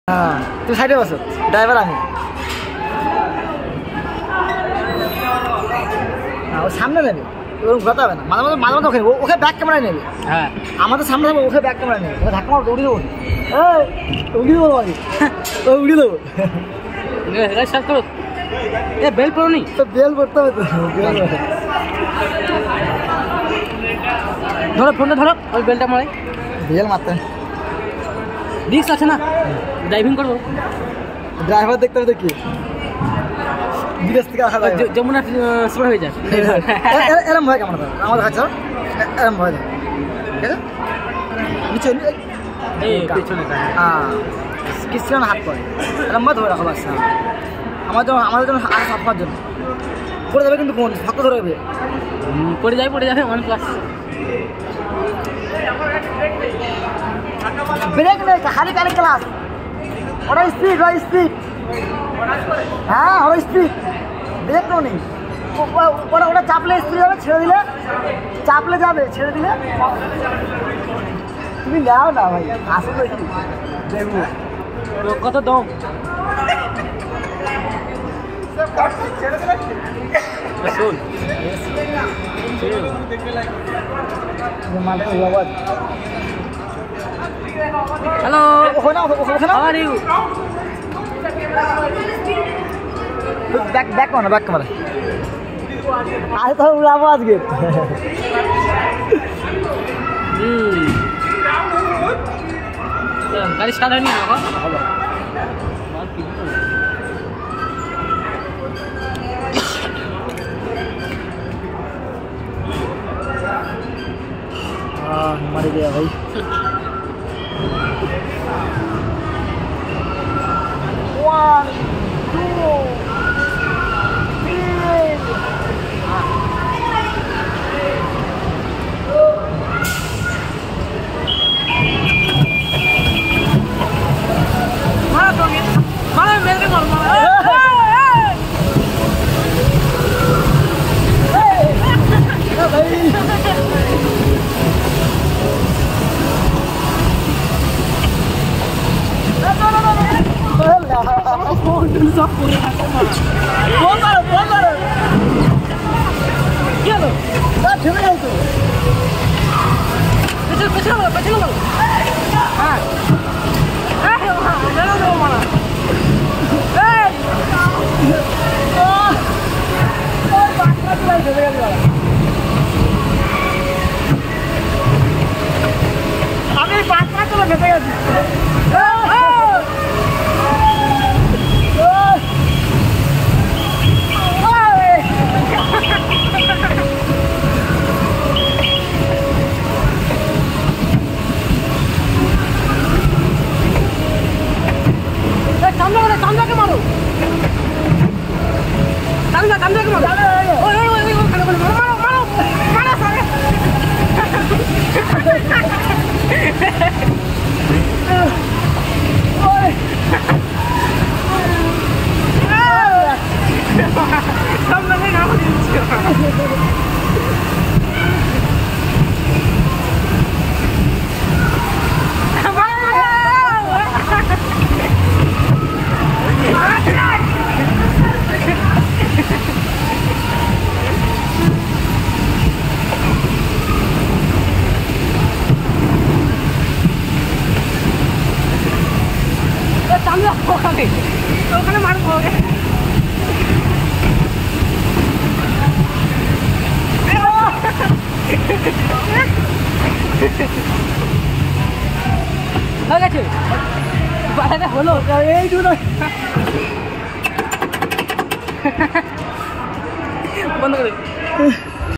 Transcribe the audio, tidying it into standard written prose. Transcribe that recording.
হ্যাঁ তুই সাইডে বসো, ড্রাইভার আমি। ও সামনে নেবে, ওরকম ঘোরাতে হবে না, মাঝে মাঝে মাঝে মাঝে ওখানে ওকে ব্যাক ক্যামেরায় নেবে। হ্যাঁ আমাদের সামনে থাকবে, ওকে ব্যাক ক্যামেরায় নেবে, ওকে ধাক্কা মারো উড়িয়ে দেবো, উড়িয়ে দেবো আমি, উড়িয়ে দেবো। স্টার্ট করো। এ বেল পড়ো নি তো, বেল পড়তে হবে তো। ধরো ফোনটা ধরো, ওই বেলটা মারে, বেল মারতে রিক্স আছে না, ড্রাইভিং করবো, ড্রাইভার দেখতে হবে কি বিদেশ থেকে আসা যায়, যমুনা সময় হয়ে যায়। এরম ভয় কেমন আমাদের কাছে, এরম ভয় দেয়, ঠিক আছে নিচে কিছু না হাত পড়ে, এরম ভয় ধরে রাখো বাস। আমাদের জন্য আর সাফার জন্য পড়ে যাবে, কিন্তু কোন শক্ত ধরে যাবে, পড়ে যাবে অনেক ক্লাস। ব্রেক নেই, খালি কানে ক্লাস, ওরা স্পিড, ওরা স্পিড, হ্যাঁ ওরা স্পিড, ব্রেক নেই, ওরা চাপলে স্পিড যাবে, ছেড়ে দিলে চাপলে যাবে, ছেড়ে দিলে তুমি নাও না ভাই, আসলে কি দেখবো কত দম। Hello, how are you? Back করো না, ব্যাক ক্যামেরা। আরে তো উড়াবো আজকে। গাড়ি স্টার্ট হয়নি না? मर गया भाई। One, two, three. मारा तो नहीं, मारा मेरे को मारा। আমি বাসটা চলে ভেসে গেছি। চামড়াকে মারো, চামড়াকে মারো, ওই ওই ওই ওখানে মারো মারো মারো মারো সারে। ওই চামড়াকে নামো দিচ্ছে। ওখানে মারবো, হয়ে গেছে বাড়াটা হলো, এই দূর বন্ধ করে।